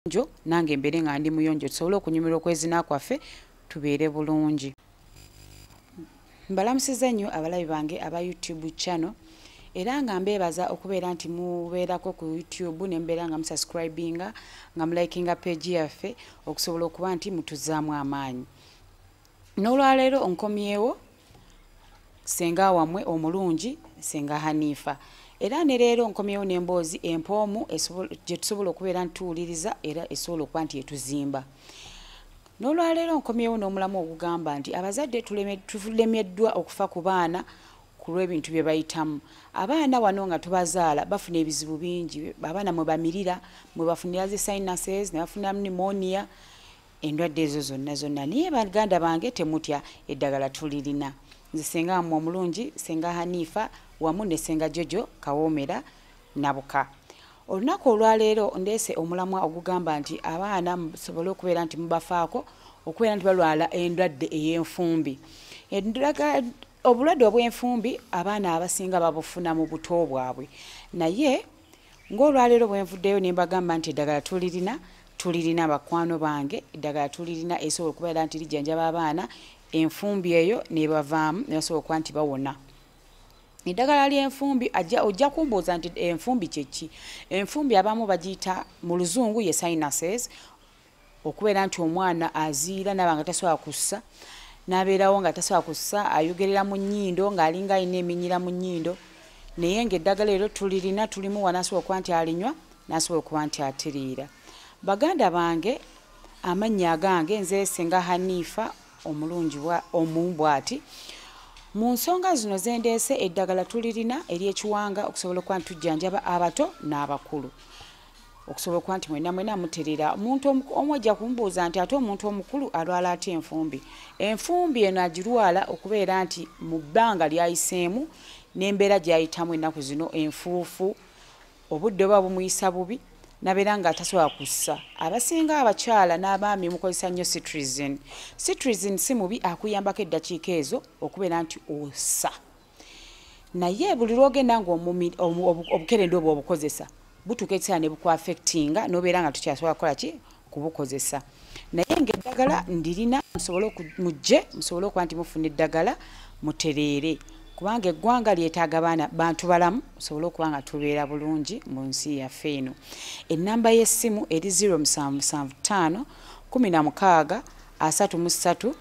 njo nange mbere nga ndi muyonjo tusobole okunyumirwa okwezina kwaffe tubeere bulungi. Mbalamusiza nnyo abalabi bange aba YouTube channel era nga mbeebaza okubeera nti mubeerako ku YouTube ne mbeera nga musubscribinga nga mulikinga page yaffe okusobola okuba nti mutuzaamu amaanyi. N'olwaleero onkomyewo senga wamwe omulungi senga Hanifa. Era ne leero nkomyewo n'emboozi empoomu gye tusobola okubeera ntuwuliriza era esobola okuba nti etuzimba. N'olwaleero nkomyewo n'omulamu ogugamba nti abazadde tulemeddwa okufa ku baana ku lw'ebintu bye bayitamu. Abaana wano nga tubazaala bafuna ebizibu bingi. Abaana mwe bamirira, mwe bafunira zi sinuses, ne bafuna pneumonia, endwadde ezo zonna. Naye baganda bange temutya eddagala tulirina. Nze senga wamwe omulungi senga Hanifa wamu ne senga Jojo Kawoomera Nabuka. Olunaku olwaleero ndeese omulamwa ogugamba nti abaana musobole okubeera nti mubafaako okubeera nti balwala endwadde ey'enfumbi. Obulwadde obw'enfumbi abaana abasinga babufuna mu buto bwabwe. Naye ng'olwaleero bwe nvuddeyo ne mbagamba nti eddagala tulirina bakwano bange, eddagala tulirina esobola okubeera nti lijjanjaba abaana enfumbi eyo ne bavaamu ne basobola okuba nti bawona. Eddagala ly'enfumbi ojja kumbuuza nti enfumbi kye ki? Enfumbi abamu bagiyita mu luzungu ye sinuses, okubeera nti omwana aziira naba nga tasobola kussa, n'abeerawo nga tasobola kussa, ayogerera mu nnyindo ng'alinga alina eminyira mu nnyindo. Naye ng'eddagala eryo tulirina tulimu wanasobola okuba nti alinywa n'asobola okuba nti atereera. Baganda bange amannya agange nze senga Hanifa omulungi omumbwati. Mu nsonga zino zendeese eddagala tulirina ery'ekiwanga okusobola okuba nti tujjanjaba abato n'abakulu. Okusobola okuba nti mwena mutereera. Omuntu omu ajja kumbuuza nti ate omuntu omukulu alwala atya enfumbi? Enfumbi eno agirwala okubeera nti mu bbanga lyayiseemu n'embeera gy'ayitamu ennaku zino enfuufu, obudde oba bumuyisa bubi, nabeera nga tasobola kussa. Abasinga abakyala n'abaami mukozesa nnyo cetirizine. Cetirizine si mubi, akuyambako eddakiika ezo okubeera nti ossa. Naye buli lwogenda ng'obukerenda obwo obukozesa butuuka ekiseera ne bukwafectinga n'obeera nga tukyasobola kukola ki? Kubukozesa. Naye ng'eddagala ndirina mujje musobole okuba nti mufuna eddagala mutereere. Kubanga eggwanga lyetaaga baana bantu balamu musobole okuba nga tubeera bulungi mu nsi yaffe eno. Ennamba y'essimu eri 0775 16 33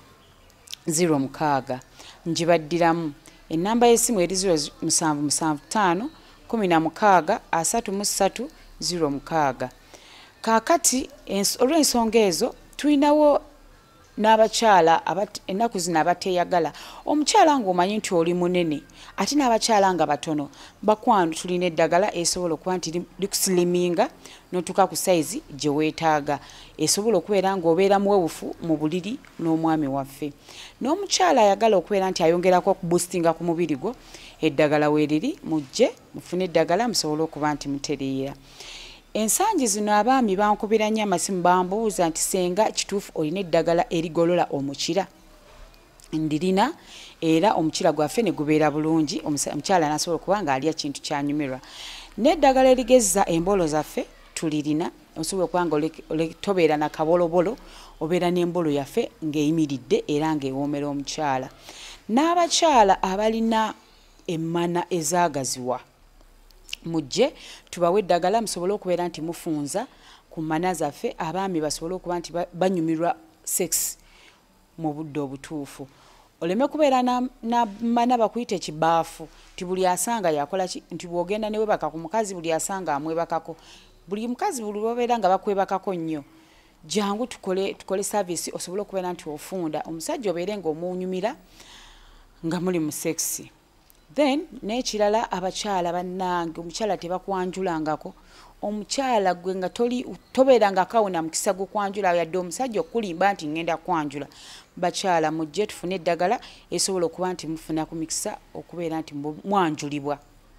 06. Ngibaddiramu. Ennamba y'essimu eri 0775 16 33 06. Kaakati olw'ensonga ezo tulinawo n'abakyala ennaku zino abateeyagala. Omukyala ng'omanyi nti oli munene ate n'abakyala nga batono, bakwano tulina eddagala esobola okuba nti likusiliminga n'otuuka ku sayizi gye weetaaga. Esobola okubeera ng'obeera muwewufu mu buliri n'omwami waffe. N'omukyala ayagala okubeera nti ayongerako okuboostinga ku mubiri gwo, eddagala weeriri mujje mufune eddagala musobole okuba nti mutereera. Ensangi zino abaami bankubira nnyo amasimu bambuuza nti senga kituufu olina eddagala erigolola omukira? Ndirina era omukira gwaffe ne gubeera bulungi, omukyala n'asobola okuba ng'alya kintu kyanyumirwa. N'eddagala erigezza embolo zaffe tulirina, osobola okuba nga tobeera na kabolobolo, obeera n'embolo yaffe ng'eyimiridde era ng'ewoomera omukyala. N'abakyala abalina emmana ezaagaziwa, mujje tubawe eddagala musobole okubeera nti mufunza ku mmana zaffe, abaami basobole okuba nti banyumirwa sex mu budde obutuufu. Oleme kubeera n'ammana bakuyita ekibaafu nti buli asanga yakola ki, nti bw'ogenda ne webaka ku mukazi buli asanga amwebakako. Buli mukazi buli lw'obeera nga bakwebakako nnyo, jangu tukole service osobole okubeera nti ofunda omusajja obeere ng'omunyumira nga muli mu sex. Then n'ekirala abakyala bannange, omukyala tebakwanjulangako. Omukyala gwe nga tobeera nga kawuna mukisa gukwanjula yadde omusajja okulimba nti ngenda kwanjula. Bakyala mujje tufune eddagala esobola okuba nti mufuna ku mikisa okubeera nti mwanjulibwa.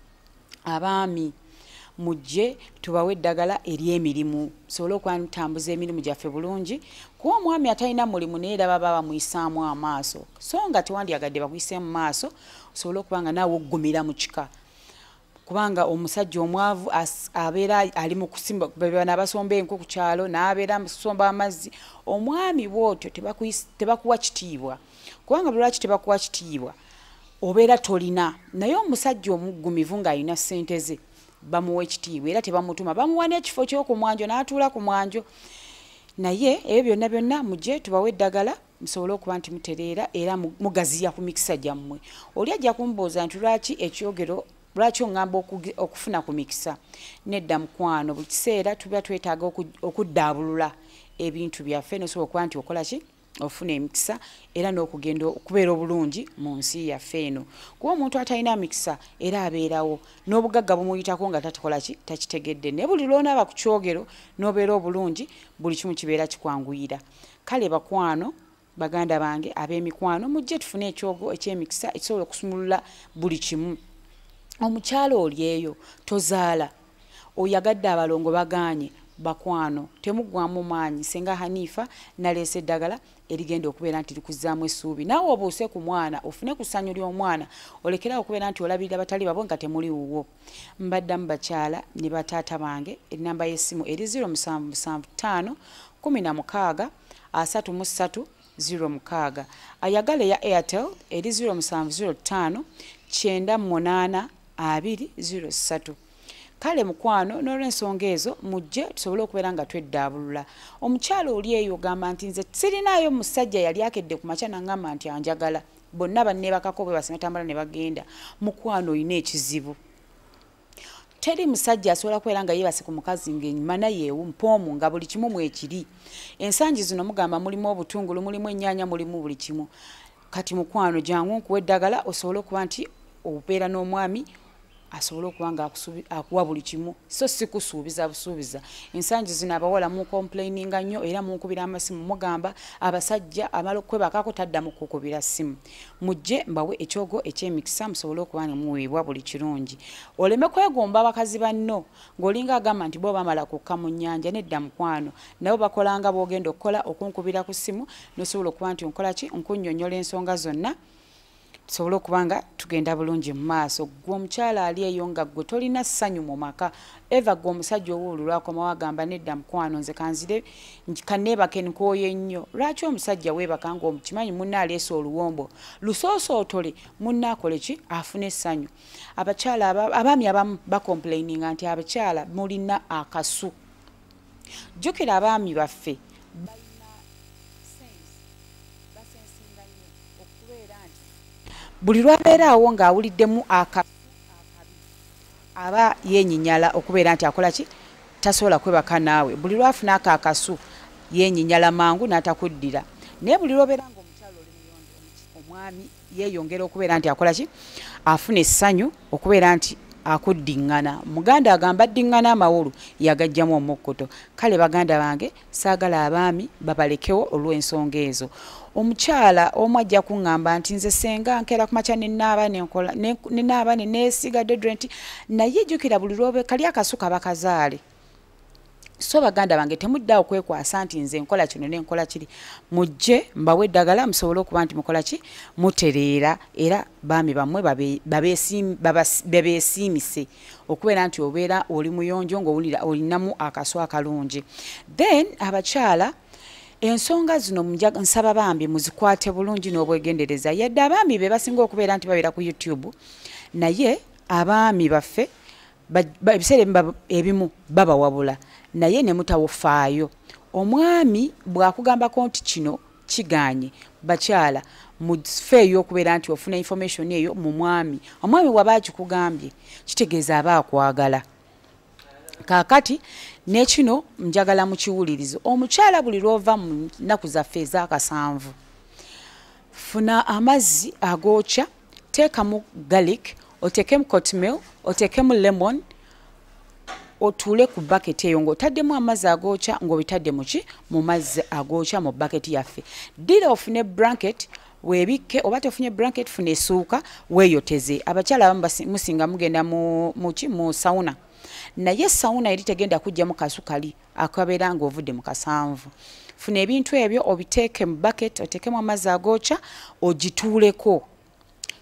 Abaami mujje tubawe eddagala ery'emirimu tusobole okuba ntambuza emirimu gyaffe bulungi. Kuba omwami atalina mulimu naye era baba bamuyisaamu amaaso, so nga tewandyagadde bakuyise mu maaso osobole okuba nga naawe oggumira mu kika. kubanga omusajja omwavu abeera ali mu kusimba bana basomba enku ku kyalo n'abeera musomba amazzi omwami bwotyo tebakuwa kitiibwa kubanga lwaki tebakuwa kitiibwa obeera tolina naye omusajja omuggumivu ng'alina ssente ze bamuwa ekitiibwa era tebamutuma bamuwa n'ekifo ky'okumwanjo n'atuula ku mwanjo naye ebyo byonna mujje tubawe eddagala musobole okuba nti mutereera era mugaziya ku mikisa gyammwe oli ajja kumbuuza nti lwaki ekyogero lwaki oŋŋamba okufuna ku mikisa nedda mukwano buli kiseera tuba twetaaga okuddaabulula ebintu byaffe nosobola okuba nti okola ki ofuna emikisa era n'okugenda okubeera obulungi mu nsi yaffe eno kuba omuntu atalina mikisa era abeerawo n'obugagga bumuyitako nga takola ki takitegedde naye buli lw'onaaba ku kyogero n'obeera obulungi buli kimu kibeera kikwanguyira kale bakwano baganda bange ab'emikwano mujje tufune ekyogo eky'emikisa ekisobola okusumulula buli kimu omukyalo oli eyo tozaala oyagadde abalongo bagaanye bakwano temuggwamu maanyi senga Hanifa naleese eddagala erigenda okubeera nti likuzaamu essuubi naawe obuuse ku mwana ofune ku ssanyu ly'omwana olekerawo okubeera nti olabirira batali babo nga temuli wuwo mbaddamu bakyala ne bataata bange ennamba y'essimu eri 0775 16 33 06 ayagala eya Airtel eri 0705 98 203 kale mukwano n'olw'ensonga ezo mujje tusobole okubeera nga tweddaabulula omukyalo oli eyo gamba nti nze sirinaayo musajja yali akedde ku makya nangamba nti anjagala bonna banneebakako bwe basimatambala ne bagenda mukwano olina ekizibu teri musajja asobola kubeera nga yeebase ku mukazi ng'enyuma naye mpoomu nga buli kimu mwekiri ensangi zino mugamba mulimu obutungulu mulimu ennyaanya mulimu buli kimu kati mukwano jangu nkuwa eddagala osobole okuba nti obeera n'omwami asobole okuba nga akuwa buli kimu so si kusuubiza busuubiza ensangi zino abawala mu complaininga nnyo era munkubira amasimu mugamba abasajja amala okwebakako taddamu kukubira ssimu mujje mbawe ekyogo eky'emikisa musobole okuba ne muweebwa buli kirungi oleme kwegomba abakazi banno ng'olinga agamba nti bo bamala kukka mu nnyanja nedda mukwano nabo bakolanga boogenda okukola okunkubira ku ssimu nosobola okuba nti onkola ki nkunnyonnyola ensonga zonna tusobole okuba nga tugenda bulungi mu maaso gwe omukyala ali eyo nga gwe tolina ssanyu mu maka eva gwe omusajja owuululwako wagamba nedda mukwano nze kanzire kanneebake nkooye nnyo lwaki omusajja weebaka ng'omukimanyi munna aleese oluwombo lusoosootole munna akole ki afune essanyu abakyala abaami abamu bakomplaininga nti abakyala mulina akasu jjukira abaami baffe buli lwabeera awo ng'awuliddemu aba yeenyinyala okubeera nti akola ki tasobola kwebaka naawe buli lwafuna akaakasu yeenyinyala mangu n'atakuddira naye buli lwobeera ng'omukyalo oli muyonjo omwami yeeyongera okubeera nti akola ki afuna essanyu okubeera nti akuddiŋŋana muganda agamba addiŋŋana amawolu yagajjamu omukkuto kale baganda bange saagala abaami babalekewo olw'ensonga ezo omukyala omu ajja kuŋŋamba nti nze senga nkeera ku makya nenaaba neneesiga deodorant naye jjukira buli lwobe kali akasu kaba kazaale so baganda bange temuddawo kwekwasa nti nze nkola kino nenkola kiri mujje mbawe eddagala musobole okuba nti mukola ki mutereera era baami bammwe babeesiimise okubeera nti obeera oli muyonjo ng'owulira olinamu akasu akalungi then abakyala ensonga zino nsaba bambi muzikwate bulungi n'obwegendereza yadde abaami be basinga okubeera nti babeera ku YouTube naye abaami baffe ebiseera ebimu babawabula naye ne mutawufaayo omwami bw'akugambako nti kino kiganye bakyala mufeeyo okubeera nti ofuna information eyo mu mwami omwami waba akikugambye kitegeeza aba akwagala kakati nekino njagala mukiwulirizo omukyala buli lwova mu nnaku zaffe ez'akasanvu funa amazzi agookya teekamu garlic oteekemu cottonmil oteekemu lemon otuule ku bucket eyo ng'otaddemu amazzi agookya ng'obitadde mu mazzi agookya mu bucket yaffe ddira ofune blanket weebikke oba tofunye blanket funa essuuka weeyoteze abakyala abamu musinga mugenda mu sauna naye sauna eri tegenda kujjamu kasu kali akabeera ng'ovudde mu kasanvu funa ebintu ebyo obiteeke mu bucket oteekemu amazzi agookya ogituuleko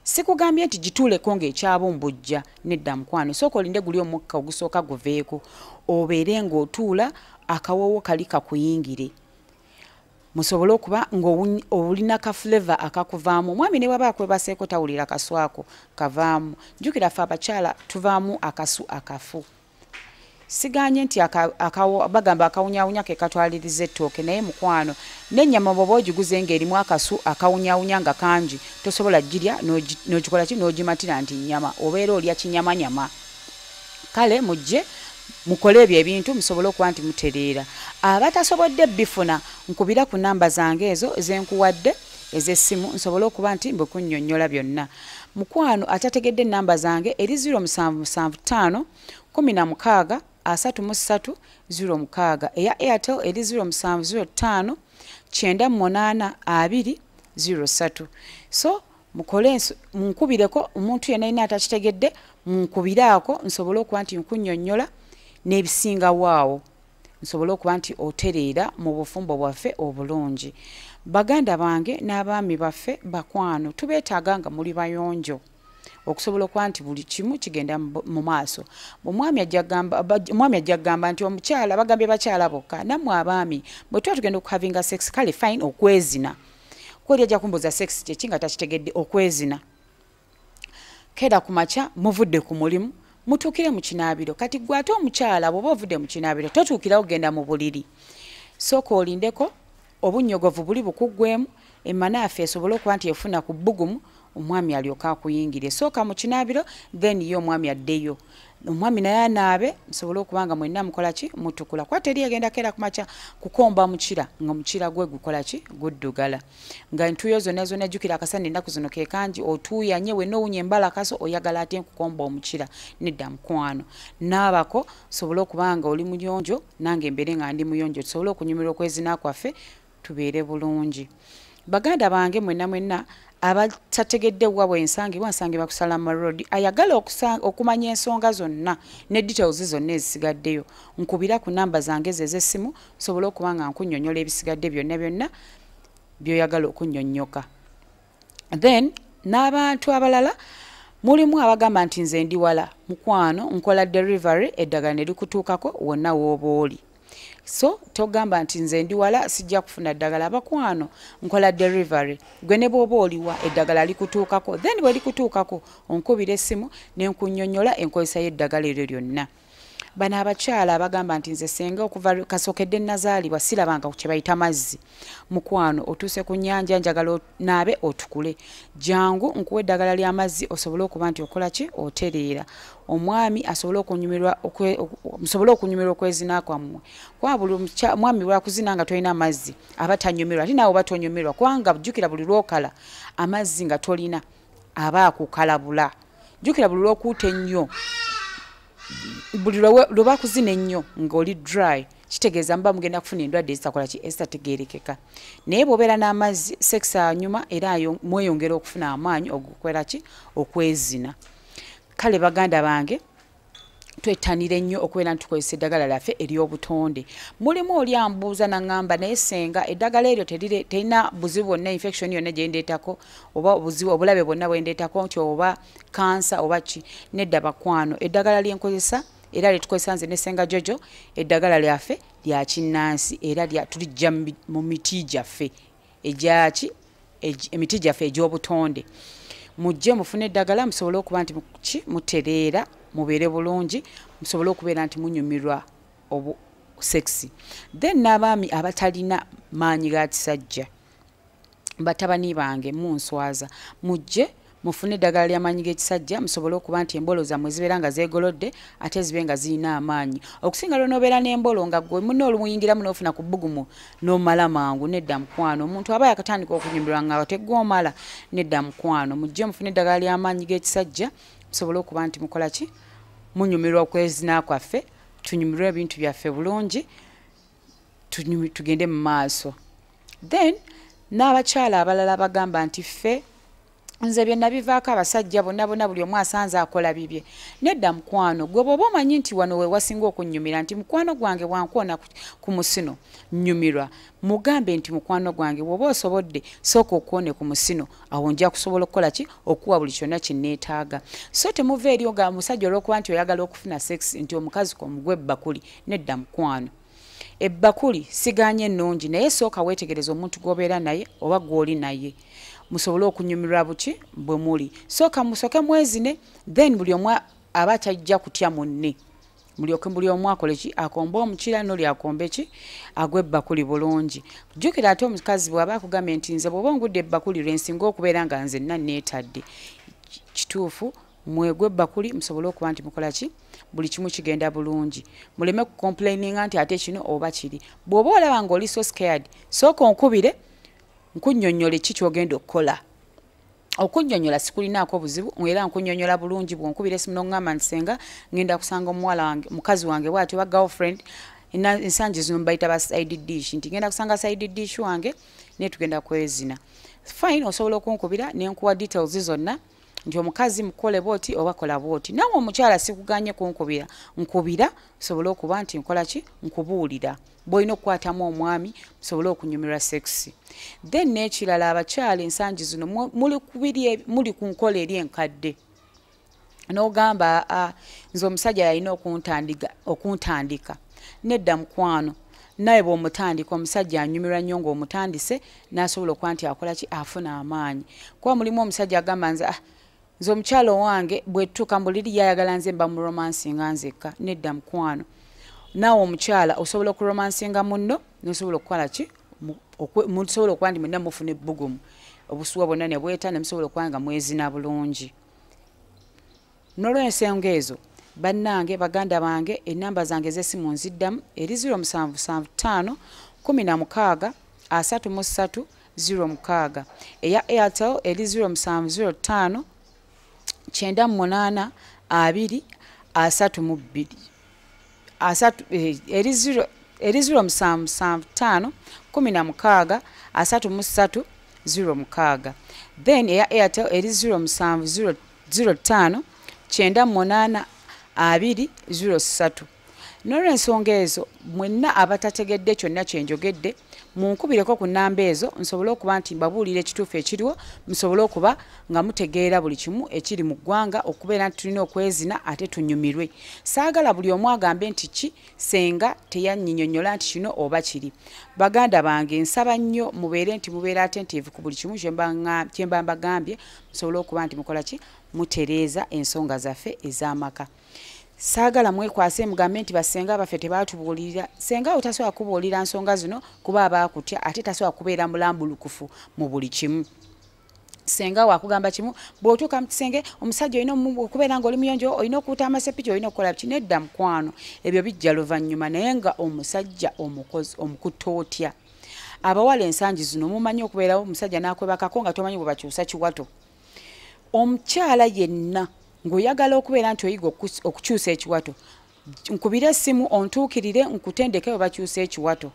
sikugambye nti gituuleko ng'ekyabumbujja nedda mukwano sooka olinde guli omukka ogusooka guveeko obeere ng'otuula akawoowo kali kakuyingire musobole okuba ng'olina ka flavor akakuvaamu omwami ne bw'aba akwebaseeko tawulira kaswako kavaamu jjukira ffe abakyala tuvaamu akasu akafu siganye nti bagamba akawunyawunya ke katwaliriza ettooke naye mukwano n'ennyama bw'oba ogiguze ng'erimu akasu akawunyawunya nga kangi tosobola girya n'ogikola ki n'ogimatira nti nnyama obeera olya kinyamanyama kale mujje mukole ebyo ebintu musobole okuba nti mutereera abatasobodde bifuna nkubira ku namba zange ezo ezenkuwadde ez'essimu nsobole okuba nti mbwe kunnyonnyola byonna mukwano atategedde namba zange eri 0775 16 33 06 eya Airtel eri 0705 98 2 03 so mukole munkubireko omuntu yenna ina atakitegedde munkubiraako nsobole okuba nti nkunnyonnyola n'ebisinga waawo nsobole okuba nti otereera mu bufumbo bwaffe obulungi baganda bange n'abaami baffe bakwano tubeetaaga nga muli bayonjo okusobola okuba nti buli kimu kigenda mu maaso omwami ajja kugamba nti omukyala bagambye bakyala bokka nammwe abaami bwe tuba tugenda okuhavinga sex kale fine okwezina kweri ajja kumbuuza sex kyeki nga takitegedde okwezina kera ku makya muvudde ku mulimu mutuukire mu kinaabiro kati gwe ate omukyala bw'oba ovudde mu kinaabiro totuukirawo genda mu buliri sooka olindeko obunnyogovu buli bukuggwemu emmanaafe esobole okuba nti efuna ku bbugumu omwami alyoka akuyingire sooka mu kinaabiro then ye omwami addeyo omwami naye anaabe nsobole okubanga mwenna mukola ki mutukula kuba teri agenda kera ku makya kukomba mukira nga mukira gwe gukola ki guddugala nga entuuyo zonna zonna jjukira akasana ennaku zino ke kangi otuuyanye wenna owunya embala kaso oyagala ate nkukomba omukira nedda mukwano naabako sobole okubanga oli muyonjo nange embeere nga ndi muyonjo tusobole okunyumirwa okwezina kwaffe tubeere bulungi baganda bange mwenna abatategedde wabwe ensangibwa kusala road ayagala okumanya ensonga zonna ne details zonna ezisigaddeyo nkubira ku namba zange ez'essimu sobole okuba nga nkunnyonnyola ebisigadde byonna byoyagala okunnyonnyoka then n'abantu abalala mulimu abagamba nti nze ndi wala mukwano nkola delivery eddagala ne likutuukako wonna w'oba oli so togamba nti nze ndi wala sijja kufuna ddagala abakwano nkola delivery gwe ne bw'oba oliwa eddagala likutuukako then bwe likutuukako onkubira essimu n'enkunnyonnyola enkozesa y'eddagala eryo lyonna bano abakyala abagamba nti nze senga okuva kasookedde nazaalibwa sirabanga kye bayita mazzi mukwano otuuse ku nnyanja njagala naabe otukule jangu nkuwa eddagala ly'amazzi osobole okuba nti okola ki otereera omwami asobole okunyumirwa okwezina kwammwe kuba buli omwami bwakuzina nga tolina amazzi aba tanyumirwa ate naawe oba tonyumirwa kubanga jjukira buli lwokala amazzi nga tolina aba akukalabula jjukira buli lwokuuta ennyo buli lwe bakuzina ennyo ng'oli dry kitegeeza mba mugenda kufuna endwadde ezitakola ki ezitategeerekeka naye bw'obeera n'amazzi sex anyuma era mweyongera okufuna amaanyi okukola ki okwezina kale baganda bange twettanira ennyo okubeera nti tukozesa eddagala lyaffe ery'obutonde mulimu oli ambuuza naŋŋamba naye senga eddagala eryo terina buzibu bwonna infection yonna gye ndeetako oba obuzibu obulabe bwonna bwe ndeetako nti oba kansa oba ki nedda bakwano eddagala lyenkozesa era lyetukozesa nze ne senga jojo eddagala lyaffe lya kinnansi era tulijja mu miti gyaffe egyaki emiti gyaffe egy'obutonde mujje mufune eddagala musobole okuba nti mutereera mubeere bulungi musobole okubeera nti munyumirwa sexy then n'abaami abatalina maanyi ga kisajja batabani bange munswaza mujje mufune eddagala ly'amaanyi g'ekisajja musobole okuba nti embolo zammwe zibeera nga zeegolodde ate zibe nga zirina amaanyi okusinga lwe n'obeera n'embolo nga gwe munno olumuyingiramu n'ofuna ku bbugumu n'omala mangu nedda mukwano omuntu aba yakatandika okunyumirwa nga tegwomala nedda mukwano mujje mufune eddagala ly'amaanyi g'ekisajja musobole okuba nti mukola ki munyumirwa okwezina kwaffe tunyumirwe ebintu byaffe bulungi tugende mu maaso then n'abakyala abalala bagamba nti ffe nze byonna bivaako abasajja bonna buli omu asanze akola bibye. Nedda mukwano gwe bw'oba omanyi nti wano we wasinga okunnyumira nti mukwano gwange bwankwona ku musino nnyumirwa, mugambe nti mukwano gwange bw'oba osobodde sooka okwone ku musino, awo nja kusobola okukola ki, okuwa buli kyonna kinneetaaga. So temuva eri nga omusajja olw'okuba nti oyagala okufuna sex nti omukazi komugwa ebbakuli. Nedda mukwano, ebbakuli siganye ennungi, naye sooka weetegereza omuntu gw'obeera naye oba gw'oli naye, musobole okunyumirwa buki bwe muli. Sooka musoke mwezine, then buli omu aba tajja kutya munne. Buli omu akole ki, akomba omukira n'oli akombe ki, agwe ebbakuli bulungi. Jjukira ate omukazi bw'aba akugambye nti nze bw'oba ngudde ebbakuli lwe nsinga okubeera nga nzenna neetadde, kituufu mwegwe ebbakuli musobole okuba nti mukola ki, buli kimu kigenda bulungi. Muleme kucomplaininga nti ate kino oba kiri. Bw'oba olaba ng'oli so scared, sooka onkubire nkunnyonnyole ki ky'ogenda okukola. Okunnyonnyola sikulinaako buzibu, era nkunnyonnyola bulungi. Bw'onkubira essimu n'oŋŋamba nti Senga ngenda kusanga omuwala wange, mukazi wange bw'atyo oba girlfriend, ensangi zino bayita ba side dish, nti ngenda kusanga side dish wange naye tugenda kwezina. Fine, osobola okunkubira ne nkuwa details zonna nti omukazi mukole bwoti oba kola bwoti. Nawe omukyala sikuganye kunkubira, nkubira sobole okuba nti nkola ki, nkubuulira. Bw'olina okukwatamu omwami musobole okunyumirwa sex. Then n'ekirala abakyala ensangi zino muli ku nkola eri enkadde. N'ogamba nze omusajja yalina okuntandika. Nedda mukwano, naye bw'omutandika omusajja anyumirwa nnyo ng'omutandise n'asobola okuba nti akola ki, afuna amaanyi. Kuba mulimu omusajja agamba nze omukyala owange bwe tutuuka mbuliri yayagala nze mba mu romansinga nzekka. Nedda mukwano, naawe omukyala osobola okuromansinga munno n'osobola okukola ki, musobola okuba nti mwenna mufuna ebbugumu, obusuwa bwonna ne bweta ne musobola okuba nga mwezina bulungi. N'olw'ensonga ezo bannange, baganda bange, ennamba zange ez'essimu nziddamu eri 0775 16 33 06, eya Airtel eri 0705 98 2 32 eri 0775 16 33 06. Then eya Airtel eri 0705 98 2 03. N'olw'ensonga ezo mwenna abatategedde kyonna kye njogedde, munkubireko ku nnamba ezo nsobole okuba nti mbabuulira ekituufu ekiriwo, musobole okuba nga mutegeera buli kimu ekiri mu ggwanga, okubeera nti tulina okwezina ate tunyumirwe. Saagala buli omu agambe nti ki Senga teyannyinyonnyola nti kino oba kiri. Baganda bange, nsaba nnyo mubeere nti mubeera attentive ku buli kimu kye mba mbagambye, musobole okuba nti mukola ki, mutereeza ensonga zaffe ez'amaka. Saagala mwekwase mugambe nti basenga baffe tebaatubuulirira. Senga otasobola kubuulira nsonga zino kuba abaakutya ate tasobola kubeera mulambulukufu mu buli kimu. Senga wakugamba kimu bw'otuuka mu kisenge omusajja olina okubeera ng'oli muyonjo, olina okuuta amasepiki, olina okukola biki. Nedda mukwano, ebyo bijja luvannyuma, naye nga omusajja omukozi omukutte otya. Abawala ensangi zino mumanyi okubeerawo omusajja n'akwebakako nga tomanyi bwe bakyusa kiwato. Omukyala yenna ng'oyagala okubeera nti oyiga okukyusa ekiwato, nkubira essimu ontuukirire nkutendeke bwe bakyusa ekiwato,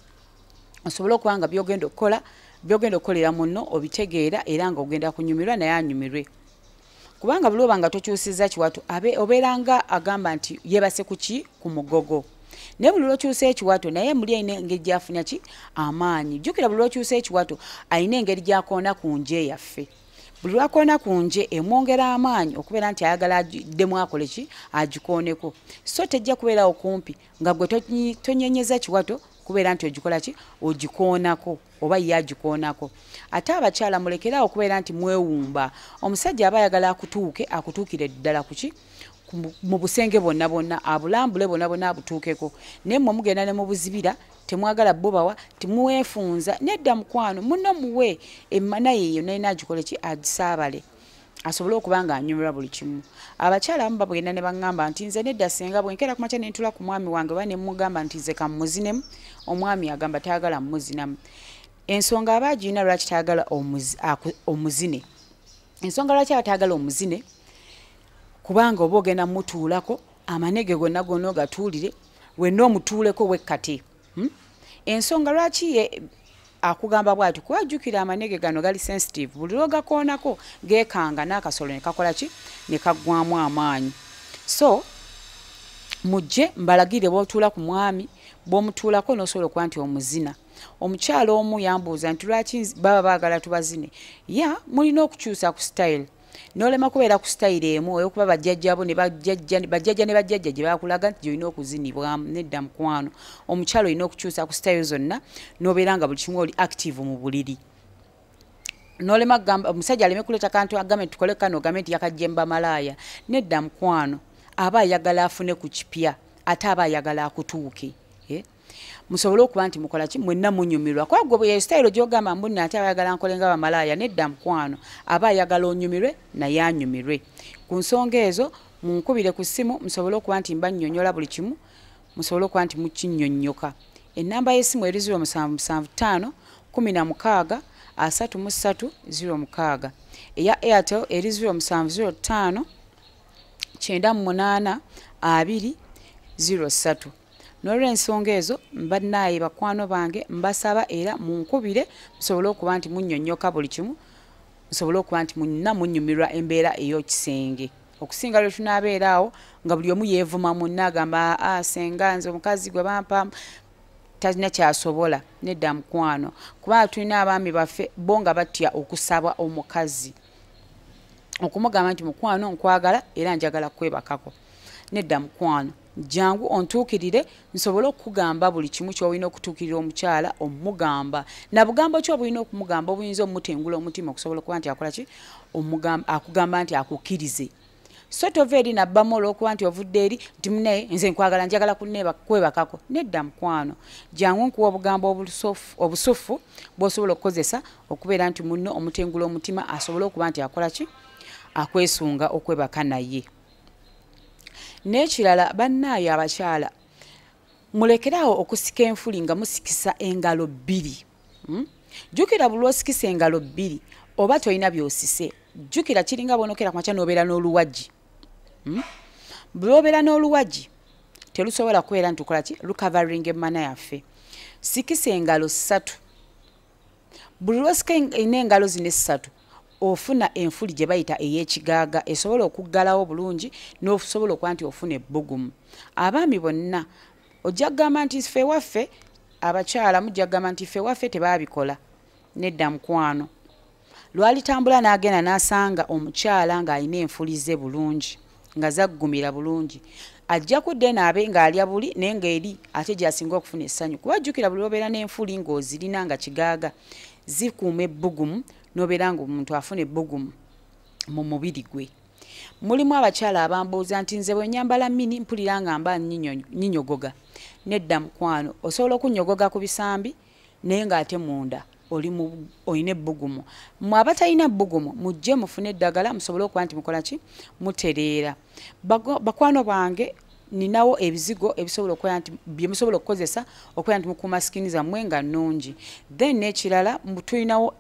osobole okuba nga by'ogenda okukolera munno obitegeera era ng'ogenda kunyumirwa naye anyumirwe. Kubanga buli oba nga tokyusizza kiwato obeera nga agamba nti yeebase ku ki, ku mugogo. Naye buli lw'okyusa ekiwato naye muli alina engeri gy'afunya ki, amaanyi. Jjukira buli lw'okyusa ekiwato alina engeri gy'akoona ku nje yaffe. Buli lwakoona ku nje emwongera amaanyi okubeera nti ayagala agiddemu akole ki, agikooneko. So tejja kubeerawo kumpi nga gwe tonyenyeza kiwato kubeera nti ogikola ki, ogikoonako oba ye agikoonako. Ate abakyala mulekerawo okubeera nti mwewumba. Omusajja aba ayagala akutuukire ddala ku ki, mu busenge bwonna bwonna, abulambule bwonna bwonna abutuukeko. Naye mmwe mugenda ne mu buzibira, temwagala bobawa, temuweefunza. Nedda mukwano, munno muwe emmana yeeyo naye nagikole ki, agisaabale asobole okuba nga anyumirwa buli kimu. Abakyala abamu bagenda ne baŋŋamba nti nze nedda Senga bwe nkeera ku makya ne ntula ku mwami wange oba ne mugamba nti nze kamuzinemu, omwami agamba tayagala muzinamu. Ensonga aba agirina lwaki tayagala omuzine. Ensonga lwaki aba tayagala omuzine, kubanga oba ogenda mutuulako amanege gonna gonna ogatuulire, wenna omutuuleko wekkate. Ensonga lwaki akugamba bwati kuwajjukira amanege gano gali sensitive buli lwogakoonako geekanga n'akasolo ne kakola ki ne kaggwamu amaanyi. So mujje mbalagire bw'otuula ku mwami bw'omutuulako n'osobola okuba nti omuzina. Omukyala omu yambuuza nti lwaki baba baagala tubazine. Mulina okukyusa ku style. N'olema kubeera ku style emu ey'okuba bajjajjabo ne bajjajja gye bakulaga nti gy'olina okuzinibwamu. Nedda mukwano. Omukyala olina okukyusa ku style zonna n'obeera nga buli kimu oli active mu buliri. N'olema kugamba omusajja aleme kuleeta kantu agambe tukole kano ogambe nti yakajjemba malaaya. Nedda mukwano. Aba ayagala afune ku kipya ate aba ayagala akutuuke. Musobole okuba nti mukola ki mwenna munyumirwa. Kwa gwe bwe style gy'ogamba mbunna ate abayagala nkole nga bamalaaya. Nedda mukwano. Aba ayagala onyumirwe naye anyumirwe. Ku nsonga ezo munkubire ku ssimu musobole okuba nti mbannyonnyola buli kimu musobole okuba nti mukinnyonnyoka. Ennamba y'essimu eri 0775 16 33 06. Eya Airtel eri 0705 98 20 03. N'olw'ensonga ezo mbannaaye bakwano bange mbasaba era munkubire musobole okuba nti munnyonnyoka buli kimu musobole okuba nti munna munnyumirwa embeera ey'okisenge. Okusinga lwe tunaabeeraawo nga buli omu yeevuma munna agamba senga nze omukazi gwe bampa talina kyasobola. Nedda mukwano. Kubanga tulina abaami baffe bo nga batya okusaba omukazi. Okumugamba nti mukwano nkwagala era njagala kwebakako. Nedda mukwano. Jangu ontuukirire nsobole okugamba buli kimu ky'olina okutuukirira omukyala omugamba. Na bugambo ki obulina okumugamba obuyinza omutengula omutima okusobola okuba nti akola ki akugamba nti akukkirize. So tova eri nabbamu olw'okuba nti ovudde eri nti munaye nze nkwagala njagala kwebakako. Nedda mukwano. Jangu nkuwa obugambo obusufu bw'osobola okukozesa okubeera nti munno omutengula omutima asobole okuba nti akola ki akwesunga okwebaka naye. N'ekirala bannaayo abakyala mulekerawo okusika enfuli nga musikisa engalo bbiri. Jjukira buli lw'osikisa engalo bbiri oba tolina by'osise. Jjukira kiringa bw'onookera ku makya n'obeera n'oluwagi. Buli obeera n'oluwagi terusobola kubeera nti tukola ki lucovering emmana yaffe. Sikisa engalo 3. Buli lw'osika n'engalo zino 3 ofuna enfuli gye bayita ey'ekigaaga esobola okuggalawo bulungi n'osobola okuba nti ofuna ebbugumu. Abaami bonna ojja kugamba nti ffe waffe abakyala mujja kugamba nti ffe waffe tebaabikola. Nedda mukwano. Lwalitambula n'agenda n'asanga omukyala ng'alina enfuli ze bulungi nga zaggumira bulungi. Ajja kudde naabe ng'alya buli naye ng'eri ate gy'asinga okufuna essanyu. Kuba jjukira buli obeera n'enfuli ng'ozirina nga kigaaga zikuuma ebbugumu n'obeera ng'omuntu afuna ebbugumu mu mubiri gwe. Mulimu abakyala abambuuza nti nze bwe nyambala mini mpulira nga mba nnyinyogoga. Nedda mukwano. Osobola okunnyogoga ku bisambi naye ng'ate munda olina ebbugumu. Mmwe abatalina bbugumu mujje mufune eddagala musobole okuba nti mukola ki mutereera. Bakwano bange ninawo ebizigo ebisobola okuba nti bye musobola okukozesa okuba nti mukuuma sikini zammwe nga nnungi. Then n'ekirala tulinawo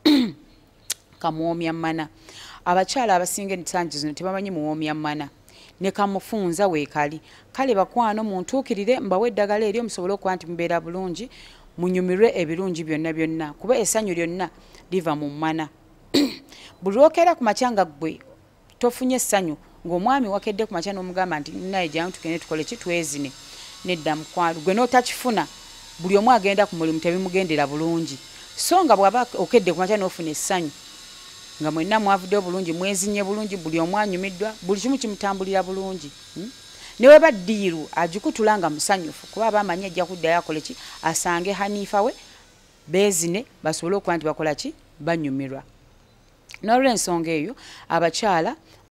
kamuwoomya mmana. Abakyala abasinga ensangi zino tebamanyi muwoomya mmana. Ne kamufunza weekali. Kale bakwano muntuukirire mbawe eddagala eryo musobole okuba nti mubeera bulungi munyumirwe ebirungi byonna byonna kuba essanyu lyonna liva mu mmana. Buli lwokeera ku makya nga ggwe tofunye essanyu ng'omwami wakedde ku makya n'omugamba nti naye jangu tugende tukole ki twezine. Nedda mukwano. Gwe n'otakifuna buli omu agenda ku mulimu tebimugendera bulungi. So nga bw'aba okedde ku makya n'ofuna essanyu nga mwenna mwavuddeyo bulungi mwezinye bulungi buli omu anyumiddwa buli kimu kimutambulira bulungi. Newe baddiiru agikutula nga musanyufu kuba abamanyi ajja kuddayo akole ki asange Hanifa we beezine basobole okuba nti bakola ki banyumirwa. N'olw'ensonga eyo abakyala